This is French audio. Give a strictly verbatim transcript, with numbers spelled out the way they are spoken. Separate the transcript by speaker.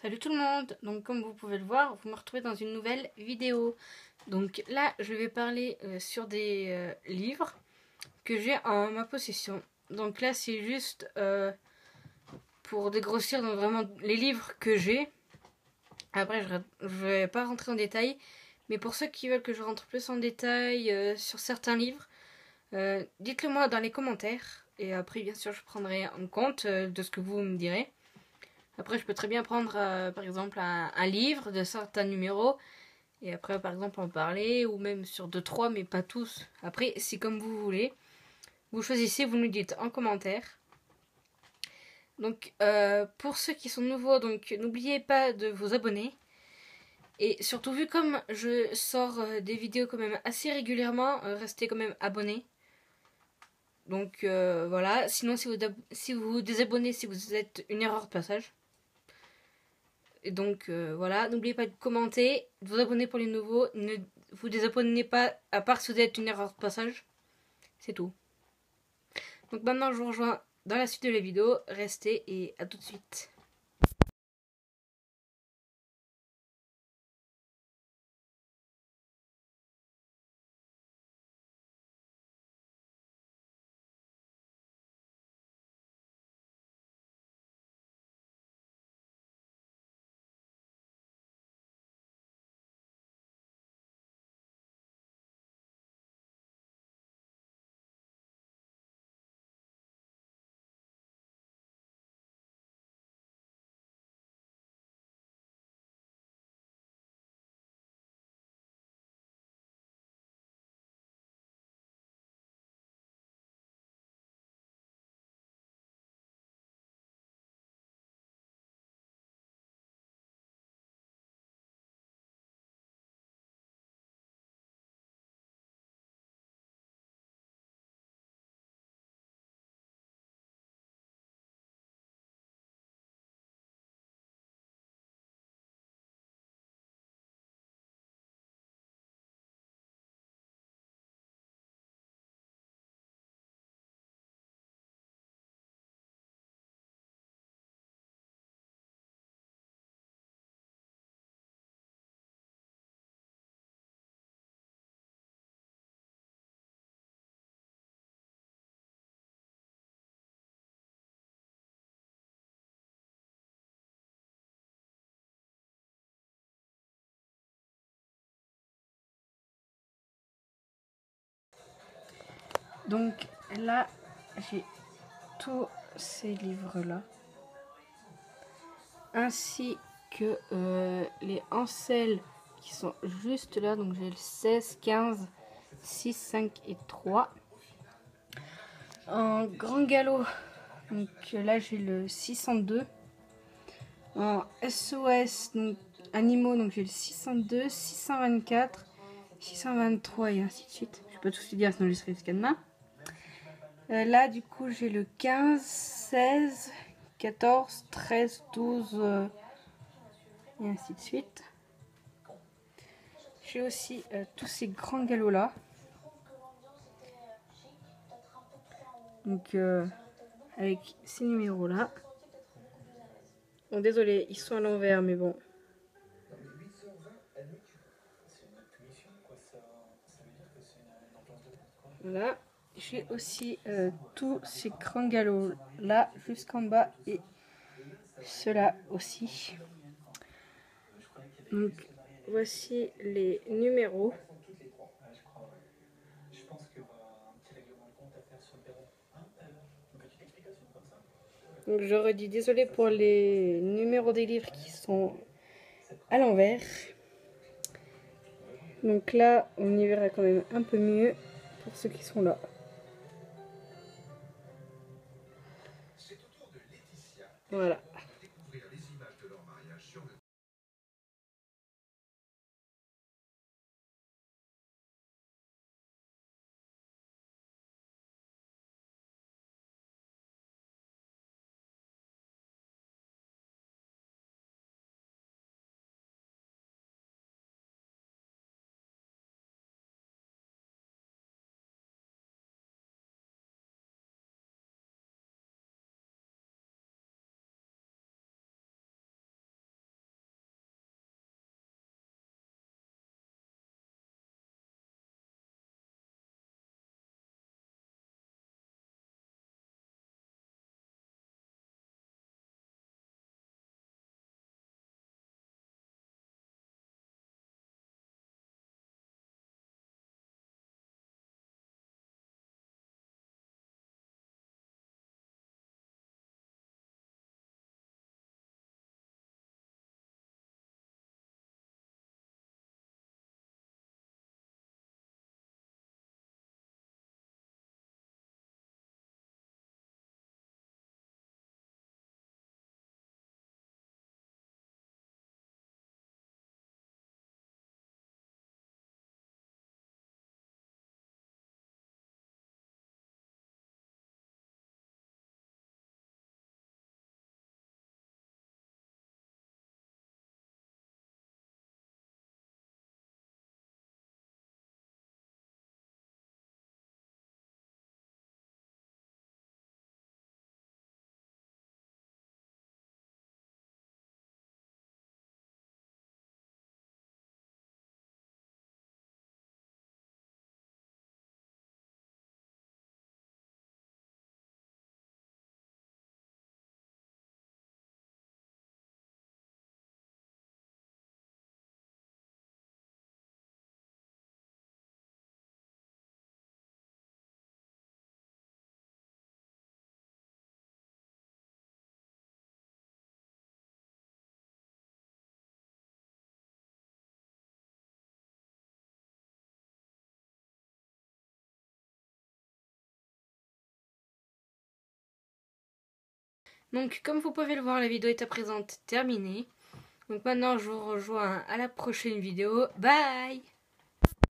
Speaker 1: Salut tout le monde. Donc comme vous pouvez le voir, vous me retrouvez dans une nouvelle vidéo. Donc là, je vais parler euh, sur des euh, livres que j'ai en ma possession. Donc là, c'est juste euh, pour dégrossir donc vraiment les livres que j'ai. Après, je ne vais pas rentrer en détail. Mais pour ceux qui veulent que je rentre plus en détail euh, sur certains livres, euh, dites-le moi dans les commentaires. Et après, bien sûr, je prendrai en compte euh, de ce que vous me direz. Après, je peux très bien prendre, euh, par exemple, un, un livre de certains numéros. Et après, par exemple, en parler. Ou même sur deux trois, mais pas tous. Après, c'est comme vous voulez. Vous choisissez, vous nous dites en commentaire. Donc, euh, pour ceux qui sont nouveaux, donc n'oubliez pas de vous abonner. Et surtout, vu comme je sors euh, des vidéos quand même assez régulièrement, euh, restez quand même abonnés. Donc, euh, voilà. Sinon, si vous, si vous vous désabonnez, si vous êtes une erreur de passage. Et donc euh, voilà, n'oubliez pas de commenter, de vous abonner pour les nouveaux. Ne vous désabonnez pas, à part si vous êtes une erreur de passage. C'est tout. Donc maintenant, je vous rejoins dans la suite de la vidéo. Restez et à tout de suite. Donc là, j'ai tous ces livres-là. Ainsi que euh, les Ansel qui sont juste là. Donc j'ai le seize, quinze, six, cinq et trois. En grand galop, donc là j'ai le six cent deux. En S O S, donc animaux, donc j'ai le six cent deux, six cent vingt-quatre, six cent vingt-trois et ainsi de suite. Je peux pas tous les dire sinon je serai jusqu'à demain. Euh, là du coup j'ai le quinze, seize, quatorze, treize, douze euh, et ainsi de suite. J'ai aussi euh, tous ces grands galops là. Donc euh, avec ces numéros là. Bon désolé, ils sont à l'envers mais bon. Voilà. J'ai aussi euh, tous ces grands galops là jusqu'en bas et ceux-là aussi. Donc voici les numéros. Donc je redis désolé pour les numéros des livres qui sont à l'envers. Donc là on y verra quand même un peu mieux pour ceux qui sont là. Voilà. Donc comme vous pouvez le voir, la vidéo est à présent terminée. Donc maintenant je vous rejoins à la prochaine vidéo. Bye!